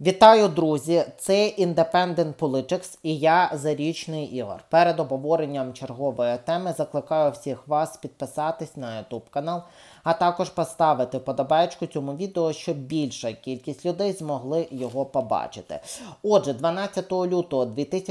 Вітаю, друзі! Це Independent Politics і я, Зарічний Ігор. Перед обговоренням чергової теми закликаю всіх вас підписатись на YouTube канал, а також поставити вподобайку цьому відео, щоб більша кількість людей змогли його побачити. Отже, 12 лютого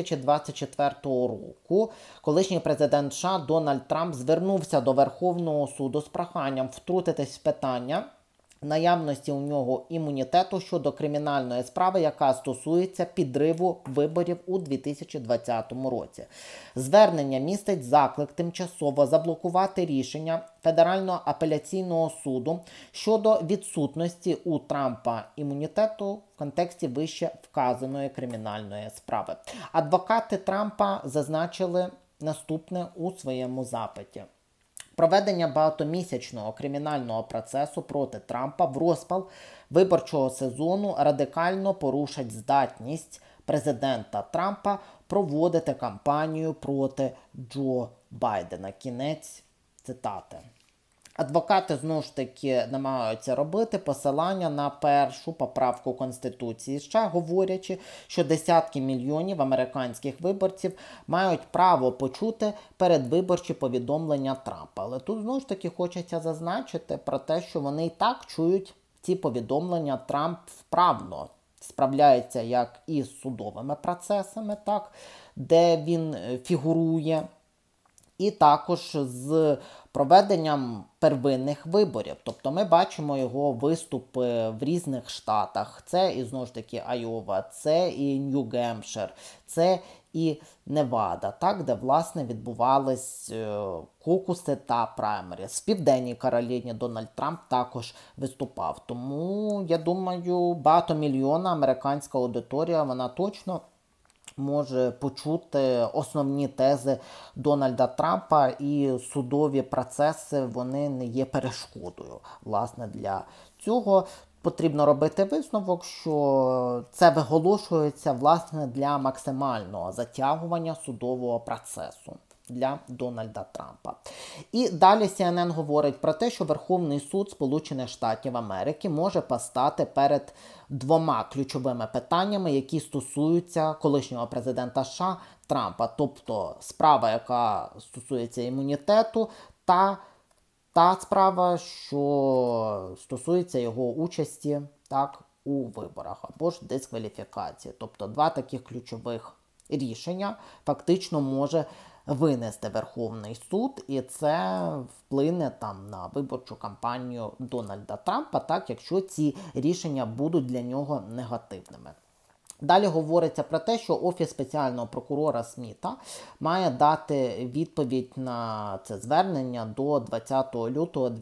2024 року колишній президент США Дональд Трамп звернувся до Верховного суду з проханням втрутитись в питання наявності у нього імунітету щодо кримінальної справи, яка стосується підриву виборів у 2020 році. Звернення містить заклик тимчасово заблокувати рішення Федерального апеляційного суду щодо відсутності у Трампа імунітету в контексті вище вказаної кримінальної справи. Адвокати Трампа зазначили наступне у своєму запиті. Проведення багатомісячного кримінального процесу проти Трампа в розпал виборчого сезону радикально порушать здатність президента Трампа проводити кампанію проти Джо Байдена. Кінець цитати. Адвокати, знову ж таки, намагаються робити посилання на першу поправку Конституції США, говорячи, що десятки мільйонів американських виборців мають право почути передвиборчі повідомлення Трампа. Але тут, знову ж таки, хочеться зазначити про те, що вони і так чують ці повідомлення. Трамп вправно справляється як із судовими процесами, так, де він фігурує, і також з проведенням первинних виборів. Тобто ми бачимо його виступи в різних штатах. Це і, знову ж таки, Айова, це і Нью-Гемпшир, це і Невада, так, де, власне, відбувались кокуси та праймеріс. В Південній Кароліні Дональд Трамп також виступав. Тому, я думаю, багатомільйонна американська аудиторія, вона точно може почути основні тези Дональда Трампа, і судові процеси, вони не є перешкодою, власне, для цього. Потрібно робити висновок, що це виголошується, власне, для максимального затягування судового процесу для Дональда Трампа. І далі CNN говорить про те, що Верховний суд Сполучених Штатів Америки може постати перед двома ключовими питаннями, які стосуються колишнього президента США Трампа. Тобто справа, яка стосується імунітету, та справа, що стосується його участі, так, у виборах або ж дискваліфікації. Тобто два таких ключових рішення фактично може винести Верховний суд, і це вплине там на виборчу кампанію Дональда Трампа, так, якщо ці рішення будуть для нього негативними. Далі говориться про те, що Офіс спеціального прокурора Сміта має дати відповідь на це звернення до 20 лютого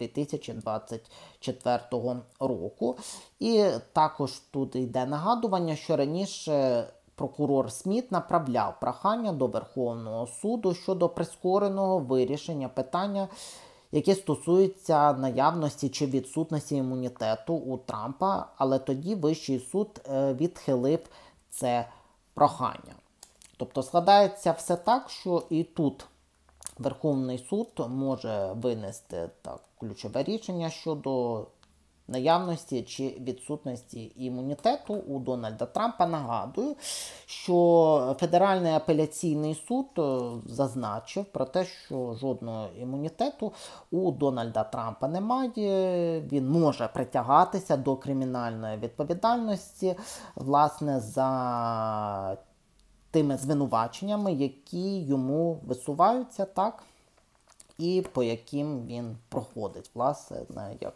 2024 року. І також тут йде нагадування, що раніше прокурор Сміт направляв прохання до Верховного суду щодо прискореного вирішення питання, яке стосується наявності чи відсутності імунітету у Трампа, але тоді Вищий суд відхилив це прохання. Тобто складається все так, що і тут Верховний суд може винести так ключове рішення щодо наявності чи відсутності імунітету у Дональда Трампа. Нагадую, що Федеральний апеляційний суд зазначив про те, що жодного імунітету у Дональда Трампа немає. Він може притягатися до кримінальної відповідальності, власне, за тими звинуваченнями, які йому висуваються, так, і по яким він проходить, власне, як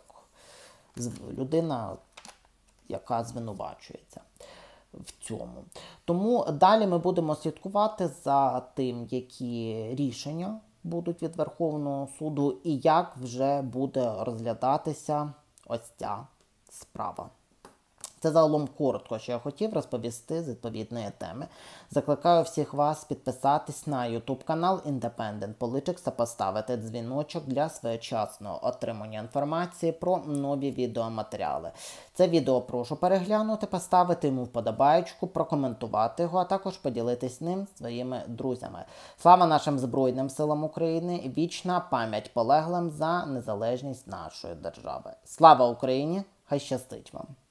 людина, яка звинувачується в цьому. Тому далі ми будемо слідкувати за тим, які рішення будуть від Верховного суду і як вже буде розглядатися ось ця справа. Це загалом коротко, що я хотів розповісти з відповідної теми. Закликаю всіх вас підписатись на YouTube канал Independent Politics та поставити дзвіночок для своєчасного отримання інформації про нові відеоматеріали. Це відео прошу переглянути, поставити йому вподобаєчку, прокоментувати його, а також поділитись ним зі своїми друзями. Слава нашим Збройним силам України! Вічна пам'ять полеглим за незалежність нашої держави. Слава Україні! Хай щастить вам!